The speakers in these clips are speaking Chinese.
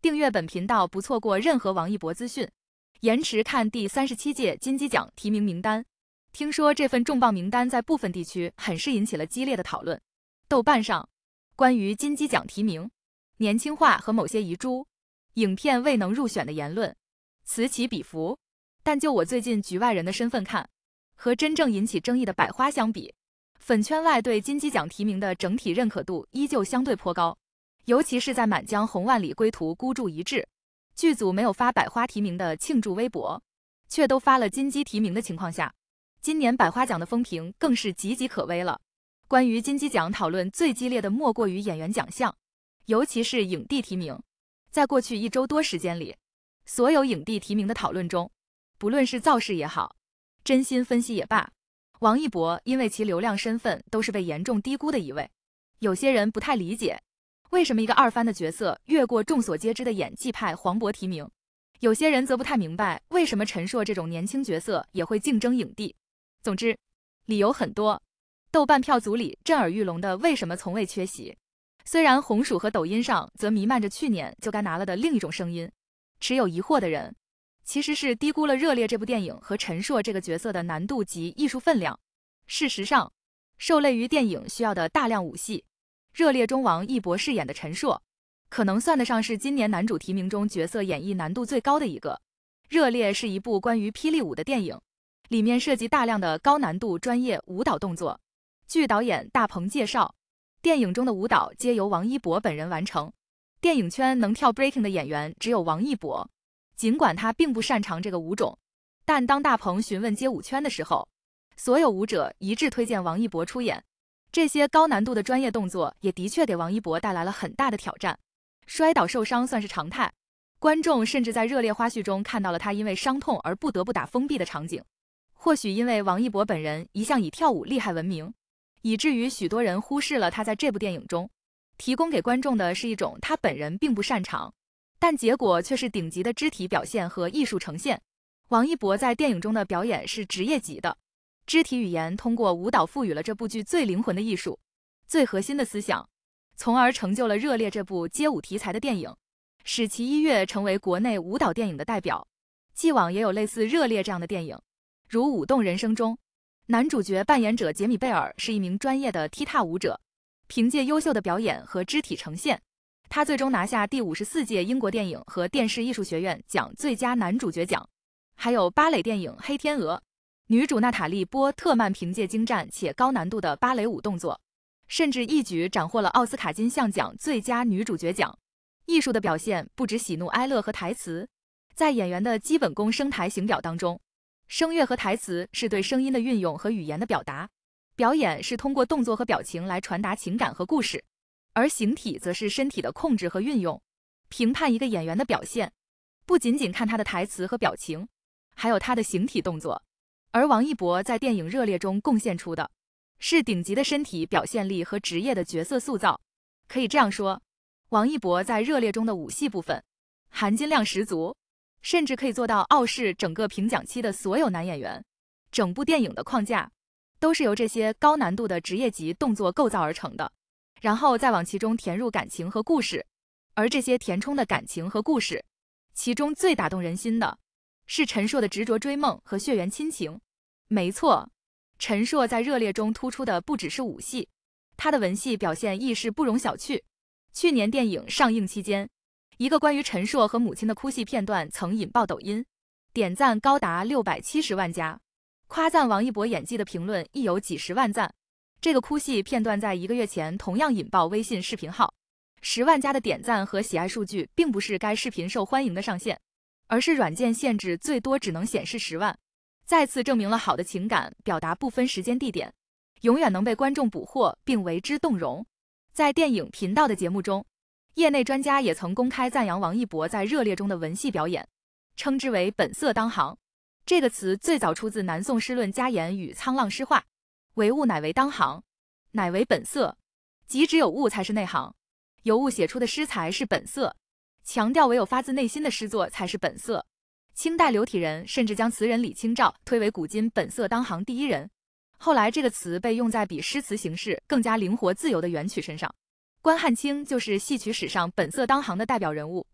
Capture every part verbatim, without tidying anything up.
订阅本频道不错过任何王一博资讯。延迟看第三十七届金鸡奖提名名单。听说这份重磅名单在部分地区很是引起了激烈的讨论。豆瓣上关于金鸡奖提名年轻化和某些遗珠影片未能入选的言论此起彼伏，但就我最近局外人的身份看，和真正引起争议的百花相比，粉圈外对金鸡奖提名的整体认可度依旧相对颇高。尤其是在《满江红万里归途》孤注一掷，剧组没有发百花提名的庆祝微博，却都发了金鸡提名的情况下，今年百花奖的风评更是岌岌可危了。关于金鸡奖讨论最激烈的莫过于演员奖项，尤其是影帝提名。在过去一周多时间里，所有影帝提名的讨论中，不论是造势也好，真心分析也罢，王一博因为其流量身份都是被严重低估的一位。有些人不太理解，为什么一个二番的角色越过众所皆知的演技派黄渤提名，有些人则不太明白为什么陈硕这种年轻角色也会竞争影帝。总之，理由很多。豆瓣票组里震耳欲聋的为什么从未缺席，虽然红薯和抖音上则弥漫着去年就该拿了的另一种声音。持有疑惑的人其实是低估了《热烈》这部电影和陈硕这个角色的难度及艺术分量。事实上，受累于电影需要的大量武戏，《热烈》中王一博饰演的陈硕可能算得上是今年男主提名中角色演绎难度最高的一个。《热烈》是一部关于霹雳舞的电影，里面涉及大量的高难度专业舞蹈动作。据导演大鹏介绍，电影中的舞蹈皆由王一博本人完成。电影圈能跳 breaking 的演员只有王一博，尽管他并不擅长这个舞种，但当大鹏询问街舞圈的时候，所有舞者一致推荐王一博出演。这些高难度的专业动作也的确给王一博带来了很大的挑战，摔倒受伤算是常态。观众甚至在热烈花絮中看到了他因为伤痛而不得不打封闭的场景。或许因为王一博本人一向以跳舞厉害闻名，以至于许多人忽视了他在这部电影中提供给观众的是一种他本人并不擅长，但结果却是顶级的肢体表现和艺术呈现。王一博在电影中的表演是职业级的，肢体语言通过舞蹈赋予了这部剧最灵魂的艺术、最核心的思想，从而成就了《热烈》这部街舞题材的电影，使其一跃成为国内舞蹈电影的代表。既往也有类似《热烈》这样的电影，如《舞动人生》中，男主角扮演者杰米贝尔是一名专业的踢踏舞者，凭借优秀的表演和肢体呈现，他最终拿下第五十四届英国电影和电视艺术学院奖最佳男主角奖。还有芭蕾电影《黑天鹅》，女主娜塔莉·波特曼凭借精湛且高难度的芭蕾舞动作，甚至一举斩获了奥斯卡金像奖最佳女主角奖。艺术的表现不止喜怒哀乐和台词，在演员的基本功声台形表当中，声乐和台词是对声音的运用和语言的表达，表演是通过动作和表情来传达情感和故事，而形体则是身体的控制和运用。评判一个演员的表现，不仅仅看他的台词和表情，还有他的形体动作。而王一博在电影《热烈》中贡献出的是顶级的身体表现力和职业的角色塑造。可以这样说，王一博在《热烈》中的武戏部分含金量十足，甚至可以做到傲视整个评奖期的所有男演员。整部电影的框架都是由这些高难度的职业级动作构造而成的，然后再往其中填入感情和故事。而这些填充的感情和故事，其中最打动人心的是陈硕的执着追梦和血缘亲情。没错，陈硕在《热烈》中突出的不只是武戏，他的文戏表现亦是不容小觑。去年电影上映期间，一个关于陈硕和母亲的哭戏片段曾引爆抖音，点赞高达六百七十万加，夸赞王一博演技的评论亦有几十万赞。这个哭戏片段在一个月前同样引爆微信视频号，十万加的点赞和喜爱数据并不是该视频受欢迎的上限，而是软件限制最多只能显示十万，再次证明了好的情感表达不分时间地点，永远能被观众捕获并为之动容。在电影频道的节目中，业内专家也曾公开赞扬王一博在《热烈》中的文戏表演，称之为本色当行。这个词最早出自南宋诗论家言与沧浪诗话，唯物乃为当行，乃为本色，即只有物才是内行，由物写出的诗才是本色，强调唯有发自内心的诗作才是本色。清代刘体仁甚至将词人李清照推为古今本色当行第一人。后来这个词被用在比诗词形式更加灵活自由的元曲身上，关汉卿就是戏曲史上本色当行的代表人物。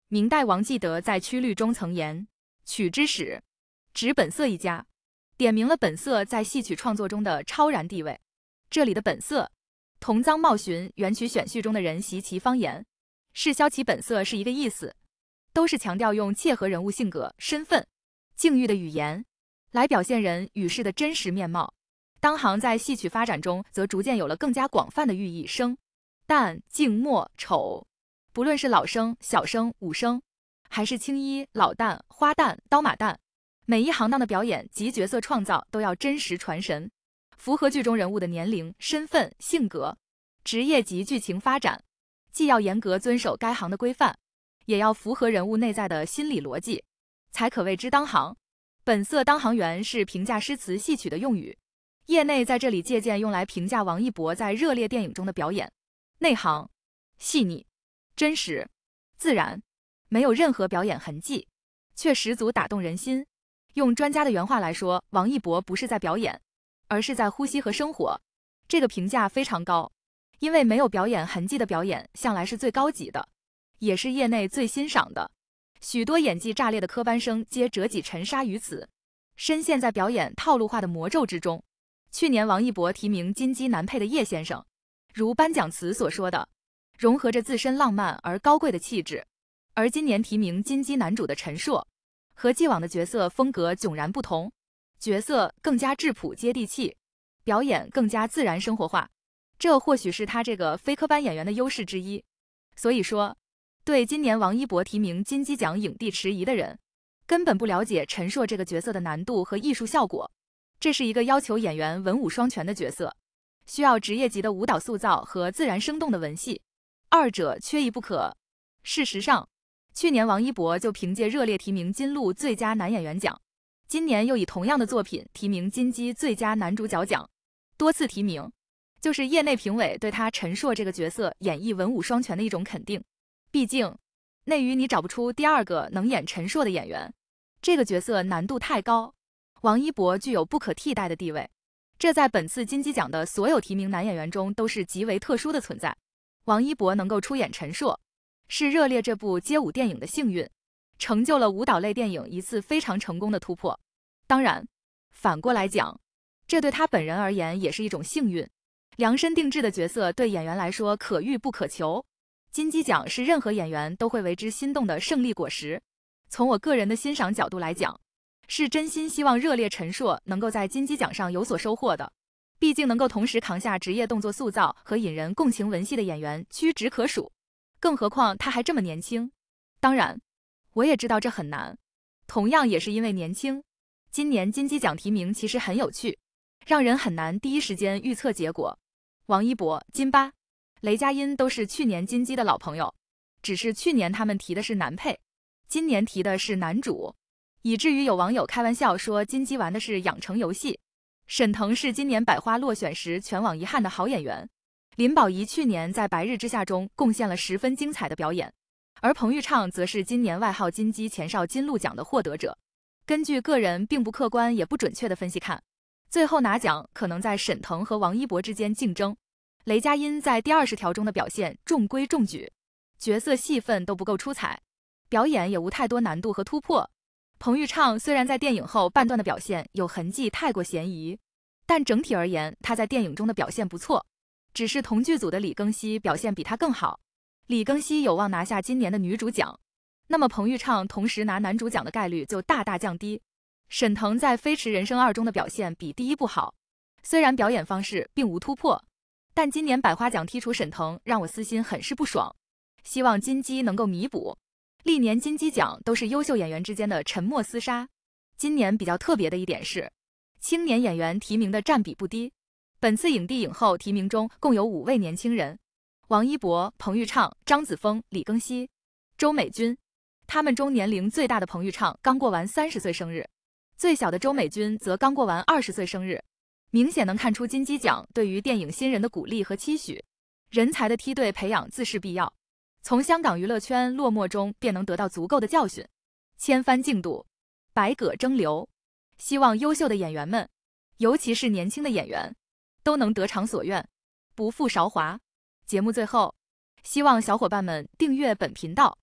明代王继德在曲律中曾言：“曲之始，指本色一家”，点明了本色在戏曲创作中的超然地位。这里的本色，同臧茂寻元曲选序中的人习其方言，是消其本色是一个意思，都是强调用切合人物性格、身份、境遇的语言来表现人与事的真实面貌。当行在戏曲发展中，则逐渐有了更加广泛的寓意，生、旦、净、末、丑，不论是老生、小生、武生，还是青衣、老旦、花旦、刀马旦，每一行当的表演及角色创造都要真实传神，符合剧中人物的年龄、身份、性格、职业及剧情发展，既要严格遵守该行的规范，也要符合人物内在的心理逻辑，才可谓之当行。本色当行员是评价诗词戏曲的用语，业内在这里借鉴用来评价王一博在热烈电影中的表演，内行、细腻、真实、自然，没有任何表演痕迹，却十足打动人心。用专家的原话来说，王一博不是在表演，而是在呼吸和生活。这个评价非常高，因为没有表演痕迹的表演向来是最高级的，也是业内最欣赏的。许多演技炸裂的科班生皆折戟沉沙于此，深陷在表演套路化的魔咒之中。去年王一博提名金鸡男配的叶先生，如颁奖词所说的，融合着自身浪漫而高贵的气质；而今年提名金鸡男主的陈硕，和既往的角色风格迥然不同，角色更加质朴接地气，表演更加自然生活化，这或许是他这个非科班演员的优势之一。所以说，对今年王一博提名金鸡奖影帝迟疑的人，根本不了解陈硕这个角色的难度和艺术效果。这是一个要求演员文武双全的角色，需要职业级的舞蹈塑造和自然生动的文戏，二者缺一不可。事实上，去年王一博就凭借热烈提名金鹿最佳男演员奖，今年又以同样的作品提名金鸡最佳男主角奖，多次提名，就是业内评委对他陈硕这个角色演绎文武双全的一种肯定。毕竟，内娱你找不出第二个能演陈硕的演员，这个角色难度太高，王一博具有不可替代的地位，这在本次金鸡奖的所有提名男演员中都是极为特殊的存在。王一博能够出演陈硕，是热烈这部街舞电影的幸运，成就了舞蹈类电影一次非常成功的突破。当然，反过来讲，这对他本人而言也是一种幸运。量身定制的角色对演员来说可遇不可求，金鸡奖是任何演员都会为之心动的胜利果实。从我个人的欣赏角度来讲，是真心希望热烈陈硕能够在金鸡奖上有所收获的。毕竟能够同时扛下职业动作塑造和引人共情文戏的演员屈指可数，更何况他还这么年轻。当然，我也知道这很难，同样也是因为年轻。今年金鸡奖提名其实很有趣，让人很难第一时间预测结果。王一博、金巴、雷佳音都是去年金鸡的老朋友，只是去年他们提的是男配，今年提的是男主，以至于有网友开玩笑说金鸡玩的是养成游戏。沈腾是今年百花落选时全网遗憾的好演员，林保怡去年在《白日之下》中贡献了十分精彩的表演，而彭昱畅则是今年外号金鸡前哨金鹿奖的获得者。根据个人并不客观也不准确的分析看，最后拿奖可能在沈腾和王一博之间竞争。雷佳音在第二十条中的表现中规中矩，角色戏份都不够出彩，表演也无太多难度和突破。彭昱畅虽然在电影后半段的表现有痕迹太过嫌疑，但整体而言他在电影中的表现不错，只是同剧组的李庚希表现比他更好。李庚希有望拿下今年的女主奖，那么彭昱畅同时拿男主奖的概率就大大降低。沈腾在《飞驰人生二》中的表现比第一部好，虽然表演方式并无突破，但今年百花奖剔除沈腾让我私心很是不爽，希望金鸡能够弥补。历年金鸡奖都是优秀演员之间的沉默厮杀，今年比较特别的一点是，青年演员提名的占比不低。本次影帝影后提名中共有五位年轻人，王一博、彭昱畅、张子枫、李庚希、周美君。他们中年龄最大的彭昱畅刚过完三十岁生日，最小的周美君则刚过完二十岁生日，明显能看出金鸡奖对于电影新人的鼓励和期许。人才的梯队培养自是必要，从香港娱乐圈落寞中便能得到足够的教训。千帆竞渡，百舸争流，希望优秀的演员们，尤其是年轻的演员，都能得偿所愿，不负韶华。节目最后，希望小伙伴们订阅本频道，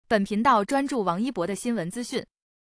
本频道专注王一博的新闻资讯。